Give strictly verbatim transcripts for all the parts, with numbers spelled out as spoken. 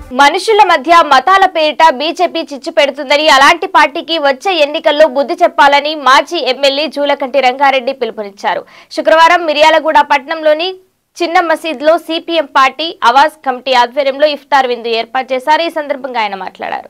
మనుషుల మధ్య మతాల పేరిట బీజేపీ చిచ్చు పెడుతుందని అలాంటి పార్టీకి వచ్చే ఎన్నికల్లో బుద్ధి చెప్పాలని మాజీ ఎమ్మెల్యే జూలకంటి రంగారెడ్డి పిలుపునిచ్చారు. శుక్రవారం మిర్యాలగూడ పట్టణంలోని చిన్న మసీద్లో సిపిఎం పార్టీ ఆవాజ్ కమిటీ ఆధ్వర్యంలో ఇఫ్తార్ విందు ఏర్పాటు చేశారు. ఈ సందర్భంగా ఆయన మాట్లాడారు.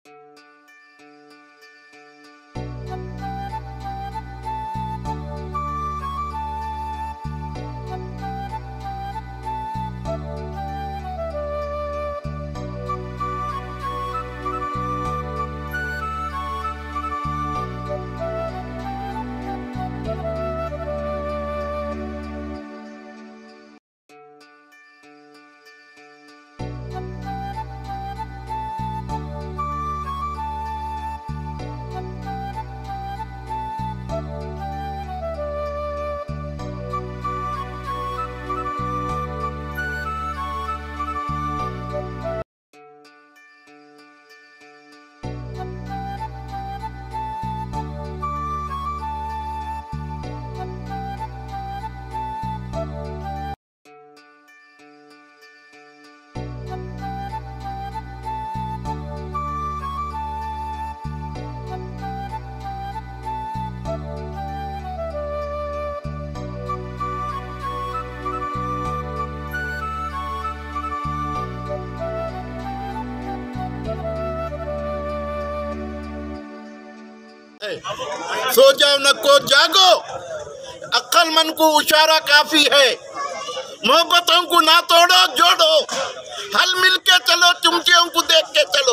सो जाओ नको जागो, अक्ल मन को इशारा काफी है। मोहब्बतों को ना तोड़ो जोड़ो, हल मिल के चलो, चुमचियों को देख के चलो।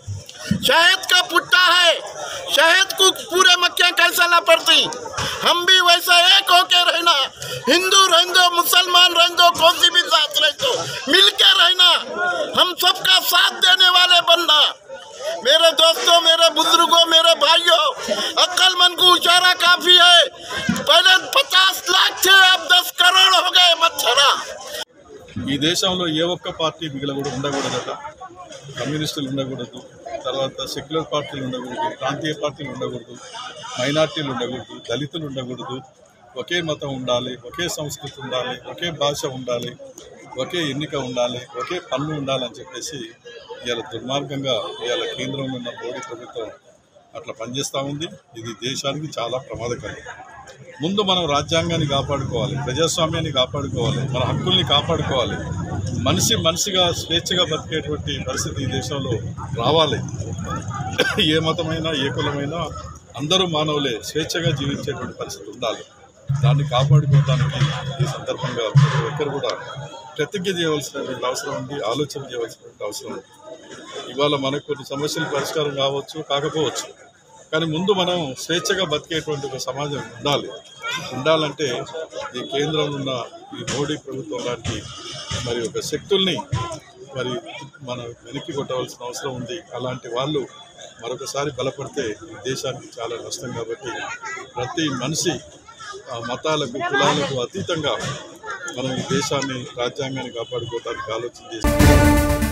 शहद का पुट्टा है, शहद को पूरे मक्खियाँ कैसा ना पड़ती। हम भी वैसा एक होके रहना, हिंदू रहने दो, मुसलमान रहने दो, कौन सी भी जात रहने दो, मिल के रहना, हम सबका साथ देने वाले बनना। मेरे दोस्तों, मेरे बुजुर्गों, मेरे भाइयों, अक्ल मन को इशारा काफी है। पहले पचास लाख थे, अब दस करोड़ हो गए। मच्छरा ఈ దేశంలో ఏ ఒక్క పార్టీ మిగిలకూడదు ఉండకూడదట. కమ్యూనిస్టులు ఉండకూడదు, తర్వాత సెక్యులర్ పార్టీలు ఉండకూడదు, ప్రాంతీయ పార్టీలు ఉండకూడదు, మైనార్టీలు ఉండకూడదు, దళితులు ఉండకూడదు. ఒకే మతం ఉండాలి, ఒకే సంస్కృతి ఉండాలి, ఒకే భాష ఉండాలి, ఒకే ఎన్నిక ఉండాలి, ఒకే పన్ను ఉండాలని చెప్పేసి ఇవాళ దుర్మార్గంగా ఇవాళ కేంద్రంలో ఉన్న మోడీ ప్రభుత్వం అట్లా పనిచేస్తూ ఉంది. ఇది దేశానికి చాలా ప్రమాదకరం. ముందు మనం రాజ్యాంగాన్ని కాపాడుకోవాలి, ప్రజాస్వామ్యాన్ని కాపాడుకోవాలి, మన హక్కుల్ని కాపాడుకోవాలి. మనిషి మనిషిగా స్వేచ్ఛగా బతికేటువంటి పరిస్థితి ఈ దేశంలో రావాలి. ఏ మతమైనా ఏ కులమైనా అందరూ మానవులే, స్వేచ్ఛగా జీవించేటువంటి పరిస్థితి ఉండాలి. దాన్ని కాపాడుకోవడానికి ఈ సందర్భంగా ప్రతి ఒక్కరు కూడా ప్రతిజ్ఞ చేయవలసినటువంటి అవసరం ఉంది, ఆలోచన చేయవలసినటువంటి అవసరం ఉంది. ఇవాళ మనకు కొన్ని సమస్యలు పరిష్కారం కావచ్చు, కాకపోవచ్చు, కానీ ముందు మనం స్వేచ్ఛగా బతికేటువంటి ఒక సమాజం ఉండాలి. ఉండాలంటే ఈ కేంద్రంలో ఉన్న ఈ మోడీ ప్రభుత్వం లాంటి మరి ఒక శక్తుల్ని మరి మనం వెనక్కి కొట్టవలసిన అవసరం ఉంది. అలాంటి వాళ్ళు మరొకసారి బలపడితే ఈ దేశానికి చాలా నష్టం. కాబట్టి ప్రతి మనిషి మతాలకు, కులాలకు అతీతంగా మనం ఈ దేశాన్ని, రాజ్యాంగాన్ని కాపాడుకోవడానికి ఆలోచన చేస్తాం.